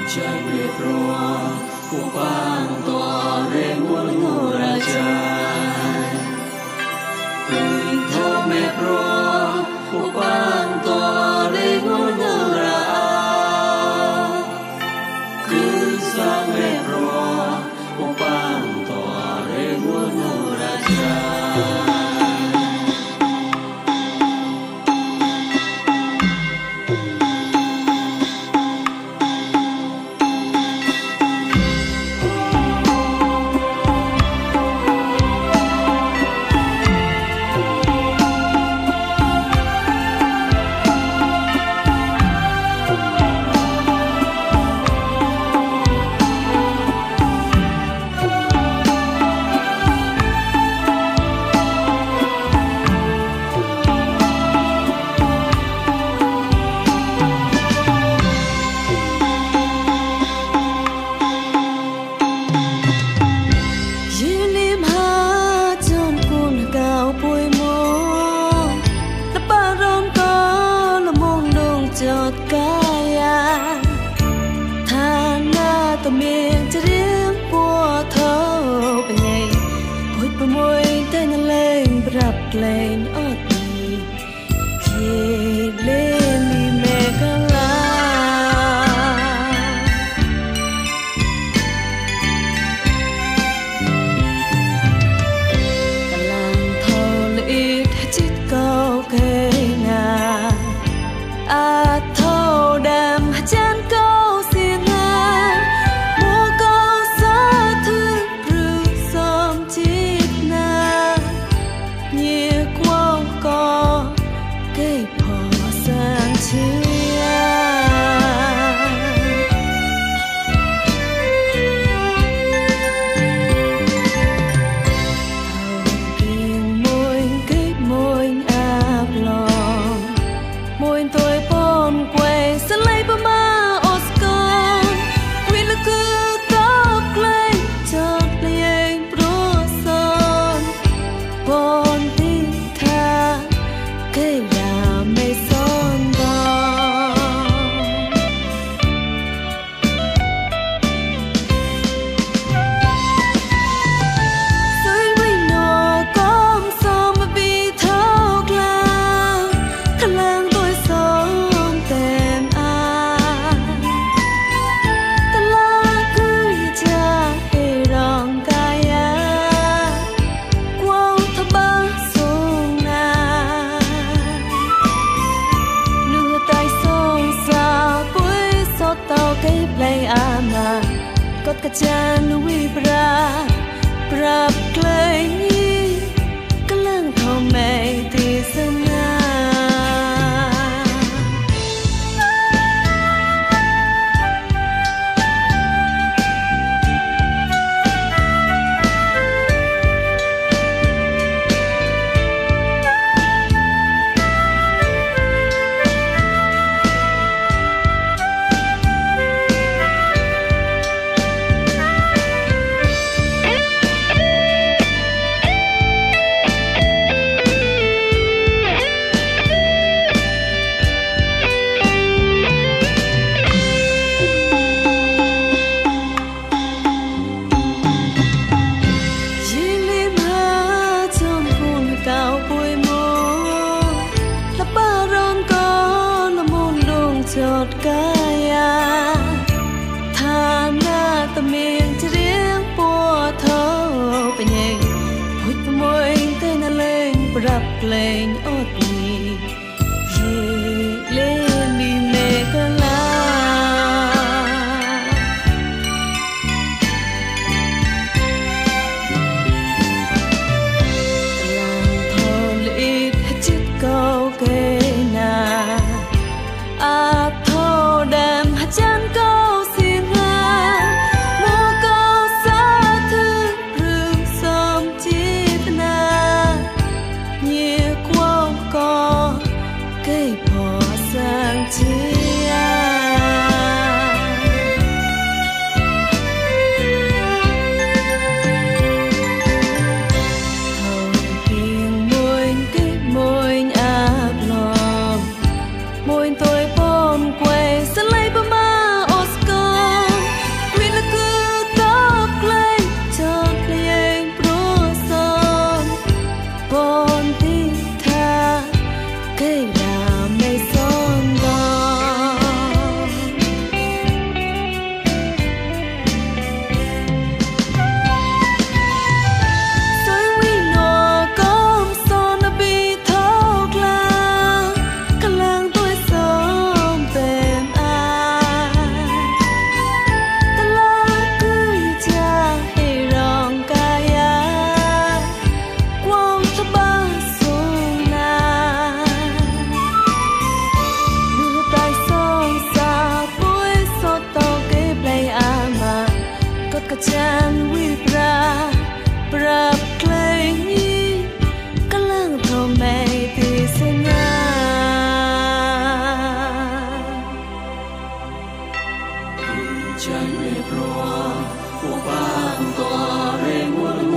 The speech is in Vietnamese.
Chạy về pro của bang tòa rê muôn ngô ra chạy Tình thô mẹ pro của bang tòa rê muôn ngô ra Cứ sao mẹ pro của bang tòa rê muôn ngô ra chạy lên ở đi về lên đi mẹ cả la làng thơ ít chít câu kê ngà à thâu đam chán câu xiên nga mua câu gió thương rực xóm chít na nhẹ qua có cây phò sang chia thằng môi áp lòng môi tôi bom quay sẽ lấy bơm ma Oscar quy là cứ tóc lên chợt lên pro son bon cây là mây son đỏ dưới mây nọ có sông vì thâu làng khăn làng tôi sống tên an ta la cứ cha để rong kaya quao thắp ba sông na tao cái play ama cốt cả chan lui bra play ni cái lăng thâu mày thì sân na chợt kaya tha na ta miên chỉ riêng po thơไปไงพูดไปมวยเต้นเล่นปรับเพลงอดมีเย่เล่นมีเมฆลาลางทองลีดจิตเก่าเกนาchán câu xiên nga mua câu xa thương rừng xóm chít na nhẹ qua có ใจไม่พรอผู้ปางตัวเรงวน